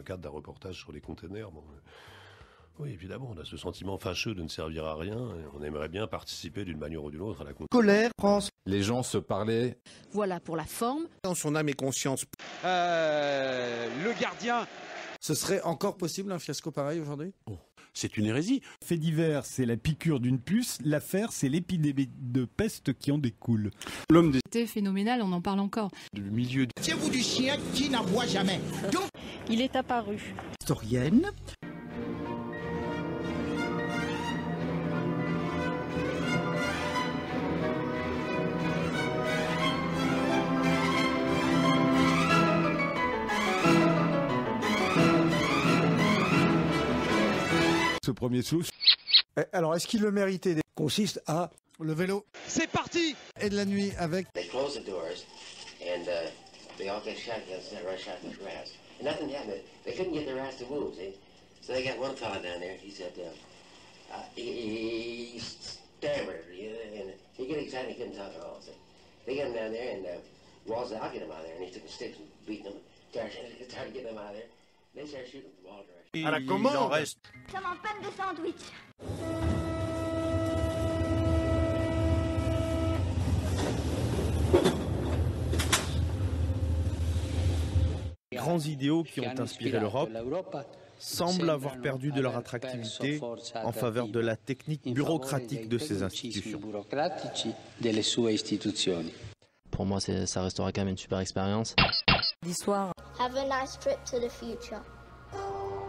cadre d'un reportage sur les containers. Bon, oui, évidemment, on a ce sentiment fâcheux de ne servir à rien. Et on aimerait bien participer d'une manière ou d'une autre à la colère, France. Les gens se parlaient. Voilà pour la forme. Dans son âme et conscience. Le gardien. Ce serait encore possible un fiasco pareil aujourd'hui ? C'est une hérésie. Fait divers, c'est la piqûre d'une puce. L'affaire, c'est l'épidémie de peste qui en découle. L'homme des... C'était phénoménal, on en parle encore. Du milieu... Tiens-vous du chien qui n'aboie jamais. Donc... Il est apparu. Historienne. Ce premier souffle. Alors, est-ce qu'il le méritait ? Consiste à le vélo. C'est parti. Et de la nuit avec... They closed the doors, and they all got shotguns that rush out with rats. And nothing happened. They couldn't get the rats to move, see? So they got one fella down there. He said, he stammered, and he got excited. He couldn't talk at all. See? They got him down there, and Wall said, "I'll get him out of there." And he took the sticks and beating them, started getting them out of there. They started shooting from all directions. À la commande. Comme en panne de sandwich. Les grands idéaux qui ont inspiré l'Europe semblent avoir perdu de leur attractivité en faveur de la technique bureaucratique de ces institutions. Pour moi, ça restera quand même une super expérience. L'histoire. Have a nice trip to the future.